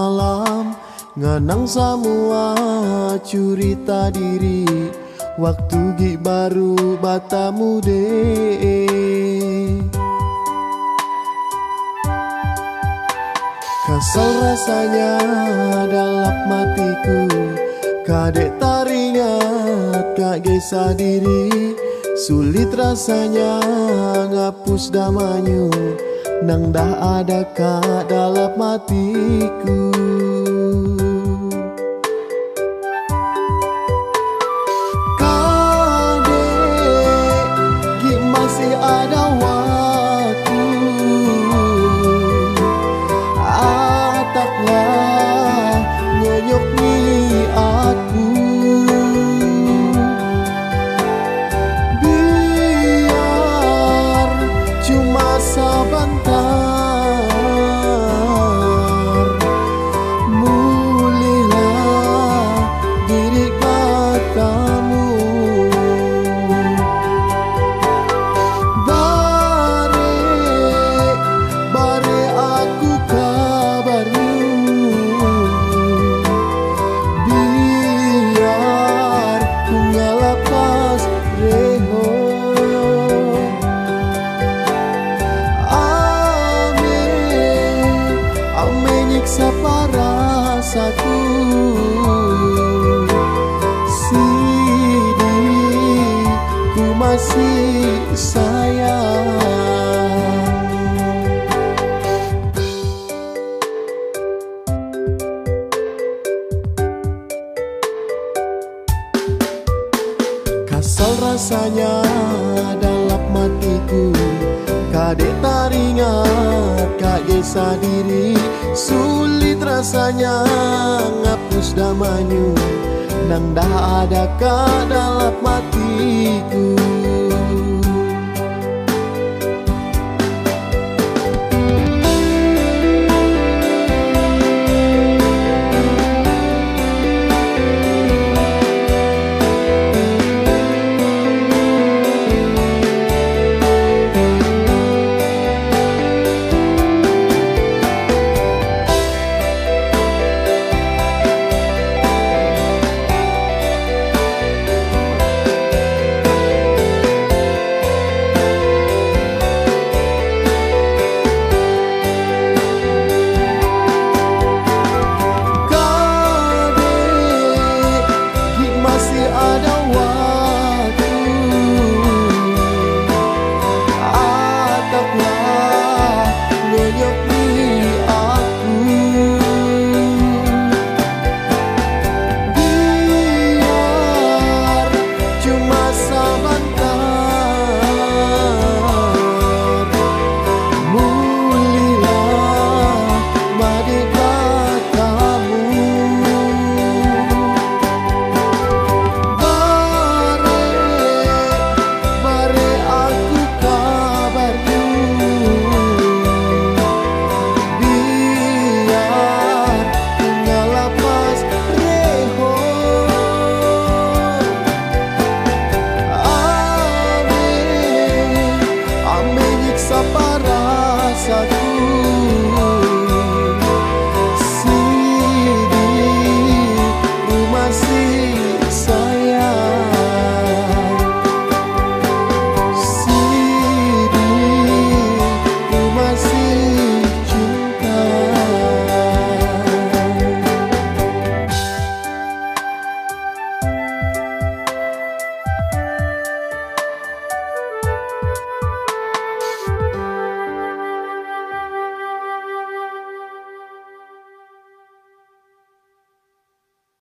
malam ngenang semua cerita diri waktu gi baru batamu deh. Kesal rasanya dalam matiku, kadek teringat kak gesah diri. Sulit rasanya ngapus damanyu, nang dah ada kak dalam matiku. Kadek gi masih ada waktu, ataklah nyonyok ni aku. Biar cuma sebentar, mulihlah diri katamu. Bare aku kabarmu, biar ku ngelepas reho. Ame nyiksa parasaku, Sidi ku masih sayang. Kasal rasanya dalam matiku, kadek teringat kak gesah diri. Sulit rasanya ngapus damanyu, nang dah ada kak dalam matiku.